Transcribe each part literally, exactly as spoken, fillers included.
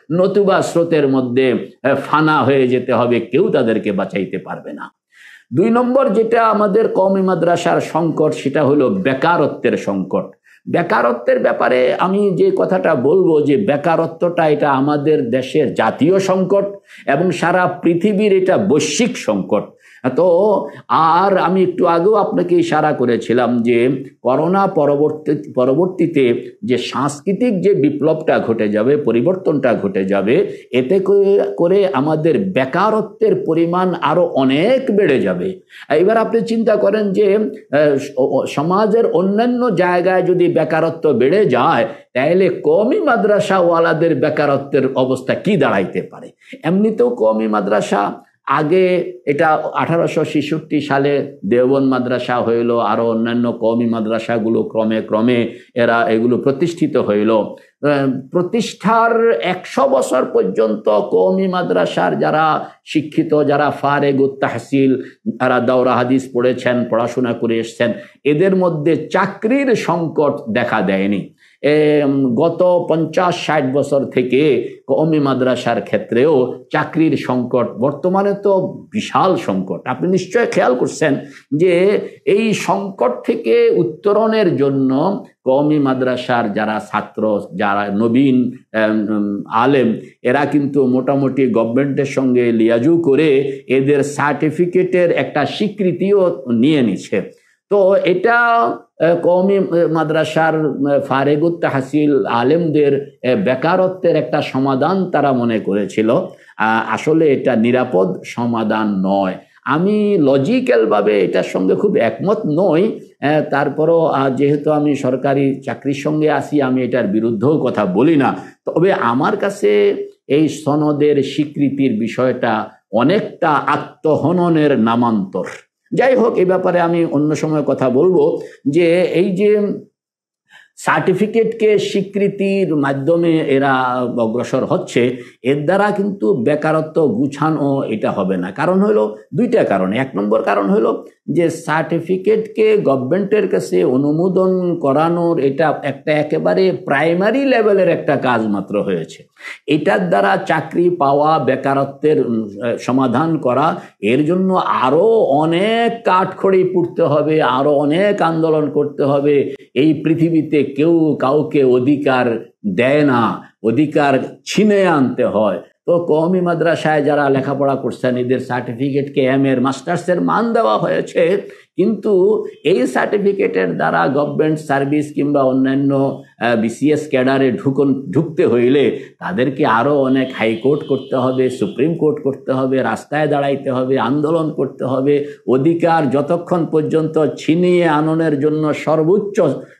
নতুবা স্রোতের মধ্যে ফানা হয়ে যেতে হবে, কেউ তাদেরকে বাঁচাইতে পারবে না। দুই নম্বর যেটা আমাদের কওমি মাদ্রাসার সংকট, সেটা হলো বেকারত্বের সংকট। বেকারত্বের ব্যাপারে আমি যে কথাটা বলবো যে বেকারত্বটা এটা আমাদের দেশের জাতীয় সংকট এবং সারা পৃথিবীর এটা বৈশ্বিক সংকট। তো আর আমি একটু আগেও আপনাকে ইশারা করেছিলাম যে করোনা পরবর্তী পরবর্তীতে যে সাংস্কৃতিক যে বিপ্লবটা ঘটে যাবে, পরিবর্তনটা ঘটে যাবে, এতে করে আমাদের বেকারত্বের পরিমাণ আরো অনেক বেড়ে যাবে। এবার আপনি চিন্তা করেন যে সমাজের অন্যান্য জায়গায় যদি বেকারত্ব বেড়ে যায়, তাহলে কওমি মাদ্রাসাওয়ালাদের বেকারত্বের অবস্থা কি দাঁড়াইতে পারে। এমনিতেও কওমি মাদ্রাসা আগে এটা আঠারোশো ছেষট্টি সালে দেওবন্দ মাদ্রাসা হইল, আরো অন্যান্য কওমি মাদ্রাসাগুলো ক্রমে ক্রমে এরা এগুলো প্রতিষ্ঠিত হইল। প্রতিষ্ঠার একশো বছর পর্যন্ত কওমি মাদ্রাসার যারা শিক্ষিত, যারা ফারেগুত তাহসিল, যারা দাওরা হাদিস পড়েছেন, পড়াশোনা করে এসছেন, এদের মধ্যে চাকরির সংকট দেখা দেয়নি। গত পঞ্চাশ ষাট বছর থেকে কওমি মাদ্রাসার ক্ষেত্রেও চাকরির সংকট বর্তমানে তো বিশাল সংকট। আপনি নিশ্চয় খেয়াল করছেন যে এই সংকট থেকে উত্তরণের জন্য কওমি মাদ্রাসার যারা ছাত্র, যারা নবীন আলেম, এরা কিন্তু মোটামুটি গভর্নমেন্টের সঙ্গে লিয়াজু করে এদের সার্টিফিকেটের একটা স্বীকৃতিও নিয়ে নিচ্ছে। তো এটা কওমি মাদ্রাসার ফারেগুত তাহসিল আলেমদের বেকারত্বের একটা সমাধান তারা মনে করেছিল। আসলে এটা নিরাপদ সমাধান নয়। আমি লজিক্যালভাবে এটার সঙ্গে খুব একমত নই। তারপরও যেহেতু আমি সরকারি চাকরির সঙ্গে আসি, আমি এটার বিরুদ্ধেও কথা বলি না। তবে আমার কাছে এই সনদের স্বীকৃতির বিষয়টা অনেকটা আত্মহননের নামান্তর। যাই হোক, এই ব্যাপারে আমি অন্য সময় কথা বলবো। যে এই যে সার্টিফিকেটকে স্বীকৃতির মাধ্যমে এরা অগ্রসর হচ্ছে, এর দ্বারা কিন্তু বেকারত্ব গুছানো এটা হবে না। কারণ হলো দুইটা কারণ। এক নম্বর কারণ হলো যে সার্টিফিকেটকে গভর্নমেন্টের কাছে অনুমোদন করানোর এটা একটা একেবারে প্রাইমারি লেভেলের একটা কাজ মাত্র হয়েছে। এটার দ্বারা চাকরি পাওয়া, বেকারত্বের সমাধান করা, এর জন্য আরো অনেক কাঠখড়ি পুড়তে হবে, আরো অনেক আন্দোলন করতে হবে। এই পৃথিবীতে কেউ কাউকে অধিকার দেয় না, অধিকার ছিনে আনতে হয়। তো কওমি মাদ্রাসায় যারা লেখাপড়া করছেন, এদের সার্টিফিকেটকে এম এর মাস্টার্সের মান দেওয়া হয়েছে, কিন্তু এই সার্টিফিকেটের দ্বারা গভর্নমেন্ট সার্ভিস কিংবা অন্যান্য বিসিএস ক্যাডারে ঢুকন ঢুকতে হইলে তাদেরকে আরও অনেক হাইকোর্ট করতে হবে, সুপ্রিম কোর্ট করতে হবে, রাস্তায় দাঁড়াইতে হবে, আন্দোলন করতে হবে। অধিকার যতক্ষণ পর্যন্ত ছিনিয়ে আননের জন্য সর্বোচ্চ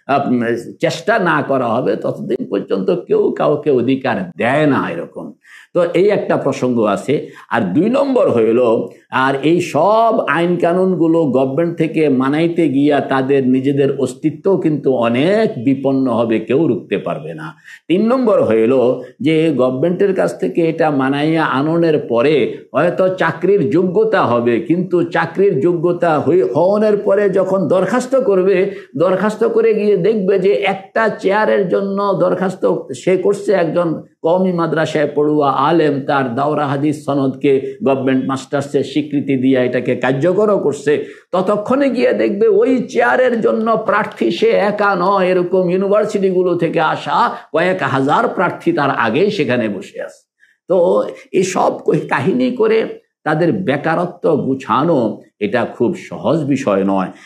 চেষ্টা না করা হবে, ততদিন পর্যন্ত কেউ কাউকে অধিকার দেয় না এরকম। তো এই একটা প্রসঙ্গ আছে। আর দুই নম্বর হইল, আর এই সব আইন কানুনগুলো গভর্নমেন্ট থেকে মানাইতে গিয়া তাদের নিজেদের অস্তিত্ব কিন্তু অনেক বিপন্ন হবে, কেউ রুখতে পারবে না। তিন নম্বর হইল যে গভর্নমেন্টের কাছ থেকে এটা মানাইয়া আননের পরে হয়তো চাকরির যোগ্যতা হবে, কিন্তু চাকরির যোগ্যতা হওয়ার পরে যখন দরখাস্ত করবে, দরখাস্ত করে গিয়ে দেখবে যে একটা চেয়ারের জন্য দরখাস্ত সে করছে একজন কওমি মাদ্রাসায় পড়ুয়া আলেম, তার দাওরা হাদিস সনদকে গভর্নমেন্ট মাস্টার্সের স্বীকৃতি দিয়ে এটাকে কার্যকরও করছে। ততক্ষণে গিয়ে দেখবে ওই চেয়ারের জন্য প্রার্থী সে একা নয়, এরকম ইউনিভার্সিটিগুলো থেকে আসা কয়েক হাজার প্রার্থী তার আগেই সেখানে বসে আছে। তো এসব কাহিনী করে তাদের বেকারত্ব গুছানো এটা খুব সহজ বিষয় নয়।